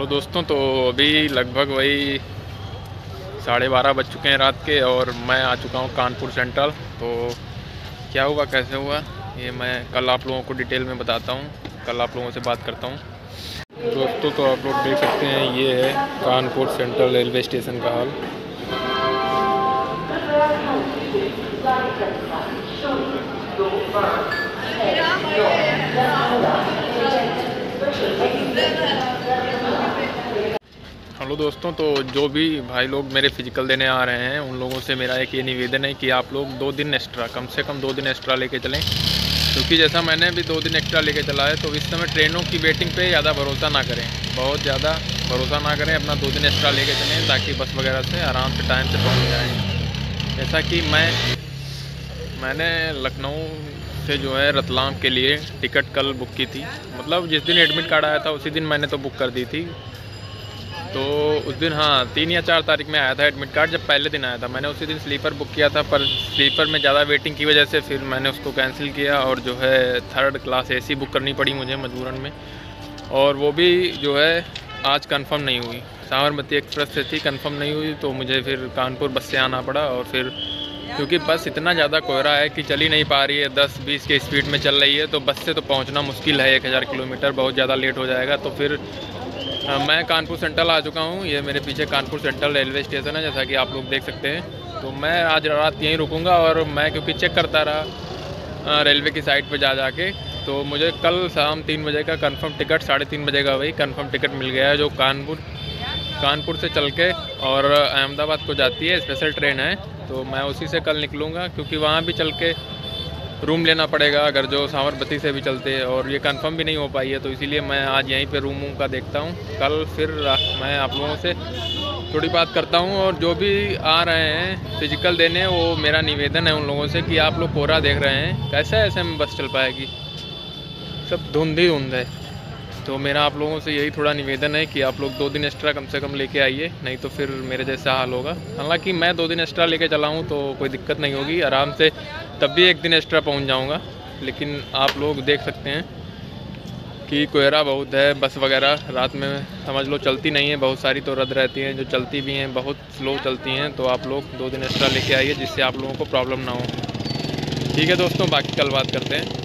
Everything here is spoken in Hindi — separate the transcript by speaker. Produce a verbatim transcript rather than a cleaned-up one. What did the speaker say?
Speaker 1: हेलो दोस्तों, तो अभी लगभग वही साढ़े बारह बज चुके हैं रात के और मैं आ चुका हूँ कानपुर सेंट्रल। तो क्या हुआ, कैसे हुआ, ये मैं कल आप लोगों को डिटेल में बताता हूँ, कल आप लोगों से बात करता हूँ। दोस्तों, तो आप लोग देख सकते हैं ये है कानपुर सेंट्रल रेलवे स्टेशन का हाल। हेलो दोस्तों, तो जो भी भाई लोग मेरे फिजिकल देने आ रहे हैं उन लोगों से मेरा एक ये निवेदन है कि आप लोग दो दिन एक्स्ट्रा, कम से कम दो दिन एक्स्ट्रा लेके चलें, क्योंकि जैसा मैंने भी दो दिन एक्स्ट्रा लेके चला है। तो इस समय ट्रेनों की वेटिंग पे ज़्यादा भरोसा ना करें, बहुत ज़्यादा भरोसा ना करें, अपना दो दिन एक्स्ट्रा लेके चलें ताकि बस वगैरह से आराम से टाइम से पहुँच जाएँ। जैसा कि मैं मैंने लखनऊ से जो है रतलाम के लिए टिकट कल बुक की थी, मतलब जिस दिन एडमिट कार्ड आया था उसी दिन मैंने तो बुक कर दी थी। तो उस दिन हाँ तीन या चार तारीख में आया था एडमिट कार्ड, जब पहले दिन आया था मैंने उसी दिन स्लीपर बुक किया था, पर स्लीपर में ज़्यादा वेटिंग की वजह से फिर मैंने उसको कैंसिल किया और जो है थर्ड क्लास एसी बुक करनी पड़ी मुझे मजबूरन में। और वो भी जो है आज कंफर्म नहीं हुई, साबरमती एक्सप्रेस से थी, कंफर्म नहीं हुई, तो मुझे फिर कानपुर बस से आना पड़ा। और फिर क्योंकि बस इतना ज़्यादा कोहरा है कि चल ही नहीं पा रही है, दस बीस के स्पीड में चल रही है, तो बस से तो पहुंचना मुश्किल है, एक हज़ार किलोमीटर बहुत ज़्यादा लेट हो जाएगा। तो फिर आ, मैं कानपुर सेंट्रल आ चुका हूँ। ये मेरे पीछे कानपुर सेंट्रल रेलवे स्टेशन है, जैसा कि आप लोग देख सकते हैं। तो मैं आज रात यहीं रुकूंगा और मैं क्योंकि चेक करता रहा रेलवे की साइट पे जा जाके, तो मुझे कल शाम तीन बजे का कंफर्म टिकट, साढ़े तीन बजे का वही कंफर्म टिकट मिल गया है, जो कानपुर कानपुर से चल के और अहमदाबाद को जाती है, स्पेशल ट्रेन है। तो मैं उसी से कल निकलूँगा, क्योंकि वहाँ भी चल के रूम लेना पड़ेगा अगर जो साबरमती से भी चलते हैं, और ये कंफर्म भी नहीं हो पाई है, तो इसीलिए मैं आज यहीं पे रूम वूम का देखता हूँ। कल फिर मैं आप लोगों से थोड़ी बात करता हूँ। और जो भी आ रहे हैं फिजिकल देने, वो मेरा निवेदन है उन लोगों से कि आप लोग कोहरा देख रहे हैं, कैसे ऐसे में बस चल पाएगी, सब धुंध ही धुंध है। तो मेरा आप लोगों से यही थोड़ा निवेदन है कि आप लोग दो दिन एक्स्ट्रा कम से कम लेके आइए, नहीं तो फिर मेरे जैसा हाल होगा। हालांकि मैं दो दिन एक्स्ट्रा लेके चला हूँ तो कोई दिक्कत नहीं होगी, आराम से तब भी एक दिन एक्स्ट्रा पहुँच जाऊँगा। लेकिन आप लोग देख सकते हैं कि कोहरा बहुत है, बस वगैरह रात में समझ लो चलती नहीं है, बहुत सारी तो रद्द रहती हैं, जो चलती भी हैं बहुत स्लो चलती हैं। तो आप लोग दो दिन एक्स्ट्रा लेके आइए, जिससे आप लोगों को प्रॉब्लम ना हो। ठीक है दोस्तों, बाकी कल बात करते हैं।